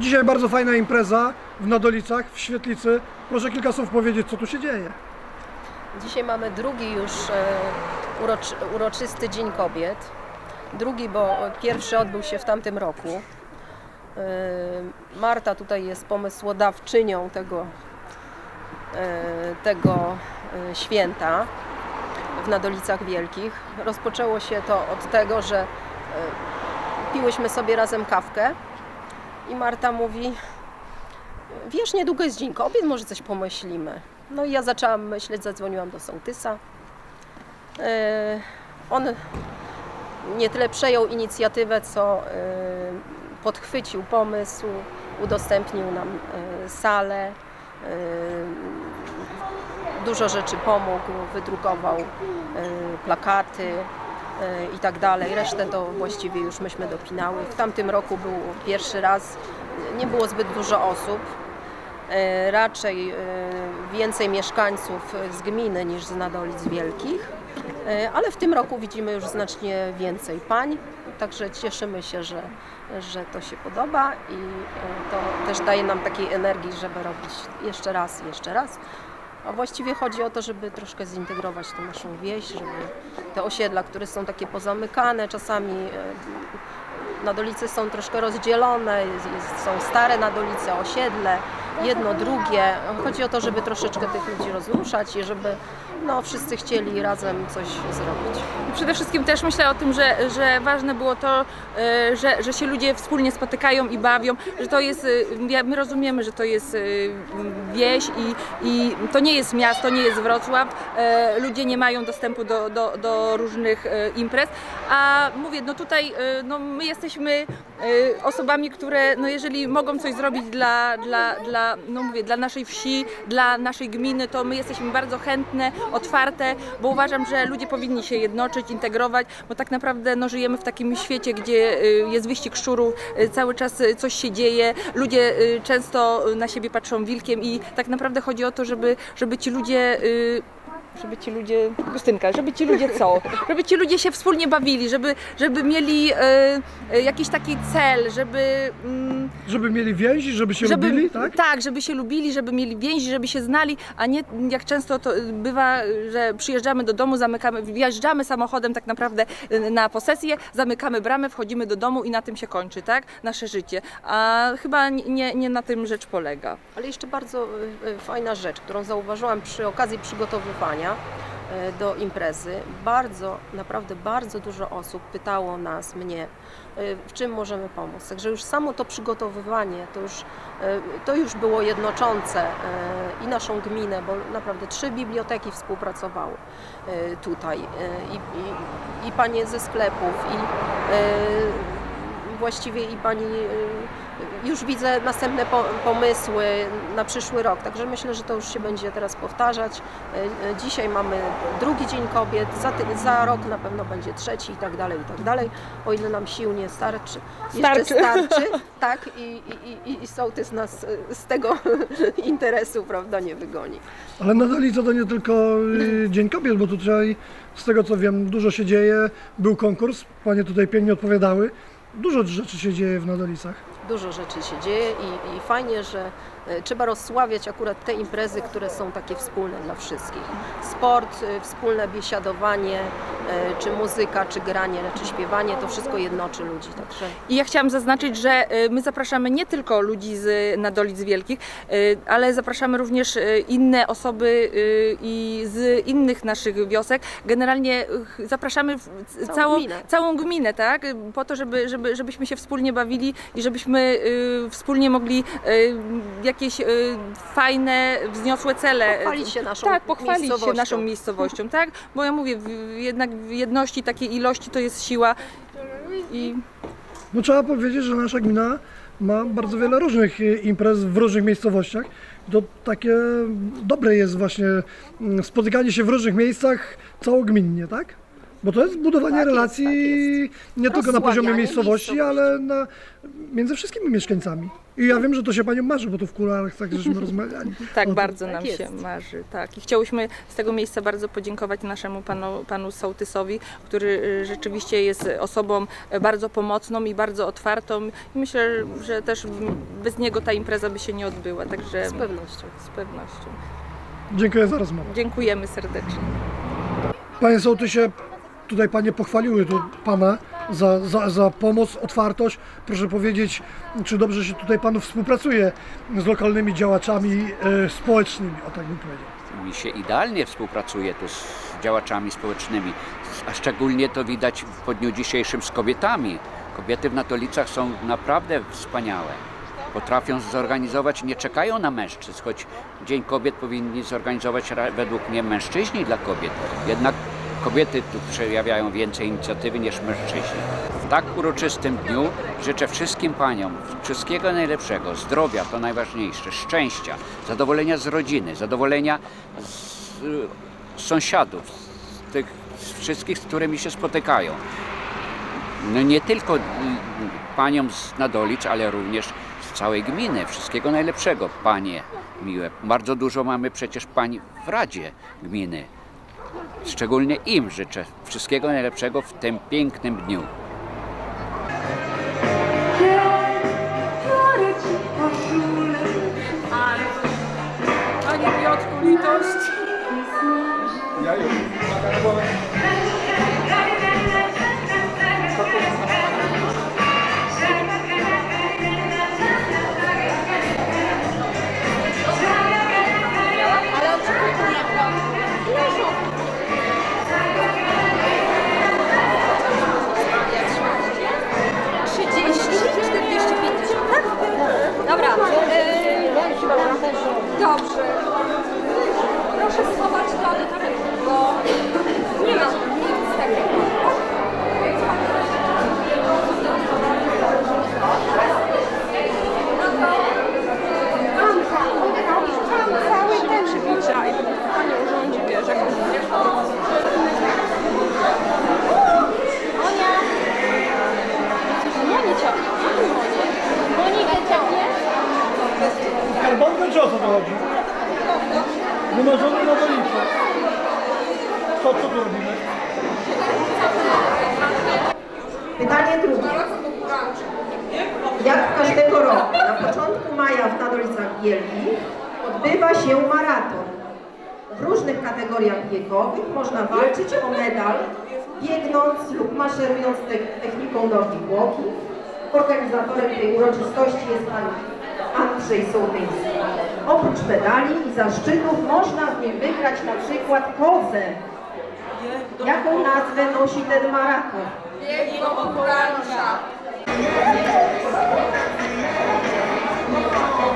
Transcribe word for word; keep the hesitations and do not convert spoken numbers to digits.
Dzisiaj bardzo fajna impreza w Nadolicach, w Świetlicy. Proszę kilka słów powiedzieć, co tu się dzieje. Dzisiaj mamy drugi już uroczy, uroczysty Dzień Kobiet. Drugi, bo pierwszy odbył się w tamtym roku. Marta tutaj jest pomysłodawczynią tego, tego święta w Nadolicach Wielkich. Rozpoczęło się to od tego, że piłyśmy sobie razem kawkę i Marta mówi: wiesz, niedługo jest Dzień Kobiet, może coś pomyślimy. No i ja zaczęłam myśleć, zadzwoniłam do sołtysa. On nie tyle przejął inicjatywę, co podchwycił pomysł, udostępnił nam salę, dużo rzeczy pomógł, wydrukował plakaty i tak dalej. Resztę to właściwie już myśmy dopinały. W tamtym roku był pierwszy raz, nie było zbyt dużo osób, raczej więcej mieszkańców z gminy niż z Nadolic Wielkich, ale w tym roku widzimy już znacznie więcej pań, także cieszymy się, że, że to się podoba i to też daje nam takiej energii, żeby robić jeszcze raz i jeszcze raz. A właściwie chodzi o to, żeby troszkę zintegrować tę naszą wieś, żeby te osiedla, które są takie pozamykane, czasami Nadolice są troszkę rozdzielone, są stare Nadolice, osiedle, jedno, drugie. Chodzi o to, żeby troszeczkę tych ludzi rozruszać i żeby no, wszyscy chcieli razem coś zrobić. I przede wszystkim też myślę o tym, że, że ważne było to, że, że się ludzie wspólnie spotykają i bawią, że to jest, my rozumiemy, że to jest wieś i, i to nie jest miasto, nie jest Wrocław, ludzie nie mają dostępu do, do, do różnych imprez, a mówię, no tutaj no, my jesteśmy osobami, które no, jeżeli mogą coś zrobić dla, dla, dla, no, mówię, dla naszej wsi, dla naszej gminy, to my jesteśmy bardzo chętne, otwarte, bo uważam, że ludzie powinni się jednoczyć, integrować, bo tak naprawdę no, żyjemy w takim świecie, gdzie jest wyścig szczurów, cały czas coś się dzieje, ludzie często na siebie patrzą wilkiem i tak naprawdę chodzi o to, żeby, żeby ci ludzie żeby ci ludzie, Justynka, żeby ci ludzie co? Żeby ci ludzie się wspólnie bawili, żeby, żeby mieli e, jakiś taki cel, żeby... Mm, żeby mieli więzi, żeby się żeby, lubili, tak? Tak, żeby się lubili, żeby mieli więzi, żeby się znali, a nie jak często to bywa, że przyjeżdżamy do domu, zamykamy, wjeżdżamy samochodem tak naprawdę na posesję, zamykamy bramę, wchodzimy do domu i na tym się kończy, tak? Nasze życie. A chyba nie, nie na tym rzecz polega. Ale jeszcze bardzo fajna rzecz, którą zauważyłam przy okazji przygotowywania do imprezy. Bardzo, naprawdę bardzo dużo osób pytało nas, mnie, w czym możemy pomóc. Także już samo to przygotowywanie, to już, to już było jednoczące i naszą gminę, bo naprawdę trzy biblioteki współpracowały tutaj i, i, i panie ze sklepów i właściwie i pani, już widzę następne pomysły na przyszły rok, także myślę, że to już się będzie teraz powtarzać. Dzisiaj mamy drugi Dzień Kobiet, za, za rok na pewno będzie trzeci i tak dalej, i tak dalej, o ile nam sił nie starczy. Starczy. Jeszcze starczy, tak, i, i, i, i sołtys nas z tego interesu, prawda, nie wygoni. Ale Nadolice to nie tylko Dzień Kobiet, bo tutaj, z tego co wiem, dużo się dzieje, był konkurs, panie tutaj pięknie odpowiadały. Dużo rzeczy się dzieje w Nadolicach. Dużo rzeczy się dzieje i, i fajnie, że trzeba rozsławiać akurat te imprezy, które są takie wspólne dla wszystkich. Sport, wspólne biesiadowanie, czy muzyka, czy granie, czy śpiewanie, to wszystko jednoczy ludzi. Także... I ja chciałam zaznaczyć, że my zapraszamy nie tylko ludzi z Nadolic Wielkich, ale zapraszamy również inne osoby i z innych naszych wiosek. Generalnie zapraszamy całą, całą gminę. całą gminę, tak? Po to, żeby, żeby, żebyśmy się wspólnie bawili i żebyśmy wspólnie mogli jakieś y, fajne, wzniosłe cele. Pochwalić się naszą tak, pochwalić miejscowością. się naszą miejscowością, tak? Bo ja mówię, w, jednak w jedności takiej ilości to jest siła. I... No trzeba powiedzieć, że nasza gmina ma bardzo wiele różnych imprez w różnych miejscowościach. To takie dobre jest właśnie spotykanie się w różnych miejscach całogminnie, tak? Bo to jest budowanie Tak jest, relacji tak jest. nie tylko na poziomie Rozsławianie miejscowości, miejscowości. ale na, między wszystkimi mieszkańcami. I ja wiem, że to się Panią marzy, bo tu w kuluarach tak żeśmy rozmawiali. Tak, O tym. bardzo tak nam jest. się marzy. Tak. I chciałyśmy z tego miejsca bardzo podziękować naszemu panu, panu sołtysowi, który y, rzeczywiście jest osobą bardzo pomocną i bardzo otwartą. I myślę, że też bez niego ta impreza by się nie odbyła. Także Z pewnością. z pewnością. Dziękuję za rozmowę. Dziękujemy serdecznie. Panie sołtysie, tutaj Panie pochwaliły tu Pana za, za, za pomoc, otwartość. Proszę powiedzieć, czy dobrze się tutaj Panu współpracuje z lokalnymi działaczami e, społecznymi, o tak bym powiedział. Mi się idealnie współpracuje tu z działaczami społecznymi, a szczególnie to widać w dniu dzisiejszym z kobietami. Kobiety w Natolicach są naprawdę wspaniałe. Potrafią zorganizować, nie czekają na mężczyzn, choć Dzień Kobiet powinni zorganizować ra- według mnie mężczyźni dla kobiet. Jednak kobiety tu przejawiają więcej inicjatywy niż mężczyźni. W tak uroczystym dniu życzę wszystkim paniom wszystkiego najlepszego, zdrowia to najważniejsze, szczęścia, zadowolenia z rodziny, zadowolenia z y, sąsiadów, z tych z wszystkich, z którymi się spotykają. No nie tylko y, paniom z Nadolicz, ale również z całej gminy. Wszystkiego najlepszego, panie miłe. Bardzo dużo mamy przecież pań w Radzie Gminy. Szczególnie im życzę wszystkiego najlepszego w tym pięknym dniu. Panie Piotrku, litość. trzydzieści, czterdzieści, pięćdziesiąt, tak? Dobra. Yy, dobrze. Proszę schować to do torebki, bo nie ma nic takiego. Cały ten przybliża i Panie urządzi, wiesz, jak Skarbonkę czy o co to chodzi? Wymarzony na doliczę. Co, co tu robimy? Pytanie drugie. Jak każdego roku na początku maja w Nadolicach Wielkich odbywa się maraton. W różnych kategoriach wiekowych można walczyć o medal, biegnąc lub maszerując te- techniką nogi błoki. Organizatorem tej uroczystości jest pan Andrzej Sołtyński. Oprócz medali i zaszczytów można w nim wygrać na przykład kozę. Jaką nazwę nosi ten maraton? bieg do pomarańcza.